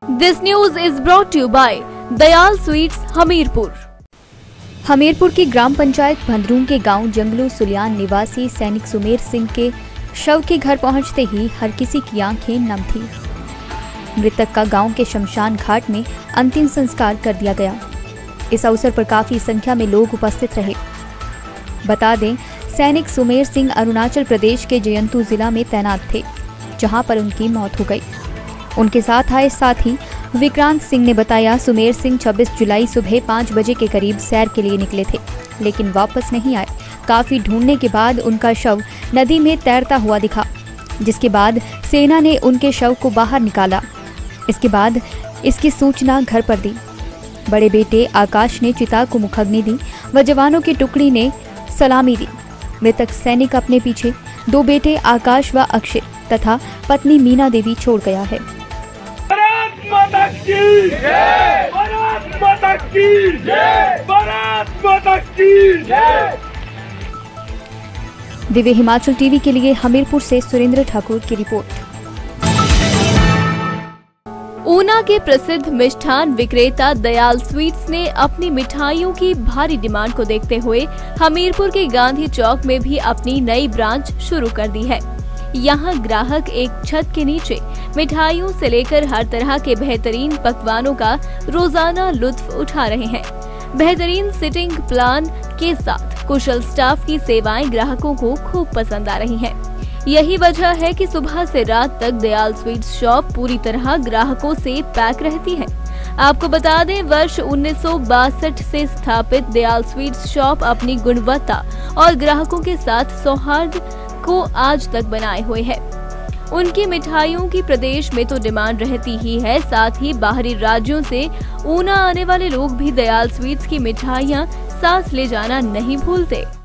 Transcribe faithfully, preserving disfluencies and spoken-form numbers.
This news is brought to you by Dayal sweets Hamirpur. Hamirpur की ग्राम पंचायत भंदरूं के गांव जंगलू सुलियान निवासी सैनिक सुमेर सिंह के शव के घर पहुंचते ही हर किसी की आंखें नम थी। मृतक का गांव के शमशान घाट में अंतिम संस्कार कर दिया गया। इस अवसर पर काफी संख्या में लोग उपस्थित रहे। बता दें, सैनिक सुमेर सिंह अरुणाचल प्रदेश के जयंतु जिला में तैनात थे, जहां पर उनकी मौत हो गई। उनके साथ आए साथी विक्रांत सिंह ने बताया, सुमेर सिंह छब्बीस जुलाई सुबह पाँच बजे के करीब सैर के लिए निकले थे, लेकिन वापस नहीं आए। काफी ढूंढने के बाद उनका शव नदी में तैरता हुआ दिखा, जिसके बाद सेना ने उनके शव को बाहर निकाला। इसके बाद इसकी सूचना घर पर दी। बड़े बेटे आकाश ने चिता को मुखाग्नि दी व जवानों की टुकड़ी ने सलामी दी। मृतक सैनिक अपने पीछे दो बेटे आकाश व अक्षय तथा पत्नी मीना देवी छोड़ गया है। भारत माता की जय, भारत माता की जय, भारत माता की जय। दिव्य हिमाचल टीवी के लिए हमीरपुर से सुरेंद्र ठाकुर की रिपोर्ट। ऊना के प्रसिद्ध मिष्ठान विक्रेता दयाल स्वीट्स ने अपनी मिठाइयों की भारी डिमांड को देखते हुए हमीरपुर के गांधी चौक में भी अपनी नई ब्रांच शुरू कर दी है। यहाँ ग्राहक एक छत के नीचे मिठाइयों से लेकर हर तरह के बेहतरीन पकवानों का रोजाना लुत्फ उठा रहे हैं। बेहतरीन सिटिंग प्लान के साथ कुशल स्टाफ की सेवाएं ग्राहकों को खूब पसंद आ रही हैं। यही वजह है कि सुबह से रात तक दयाल स्वीट्स शॉप पूरी तरह ग्राहकों से पैक रहती है। आपको बता दें, वर्ष उन्नीस सौ बासठ से स्थापित दयाल स्वीट्स शॉप अपनी गुणवत्ता और ग्राहकों के साथ सौहार्द को आज तक बनाए हुए है। उनकी मिठाइयों की प्रदेश में तो डिमांड रहती ही है, साथ ही बाहरी राज्यों से ऊना आने वाले लोग भी दयाल स्वीट्स की मिठाइयां साथ ले जाना नहीं भूलते।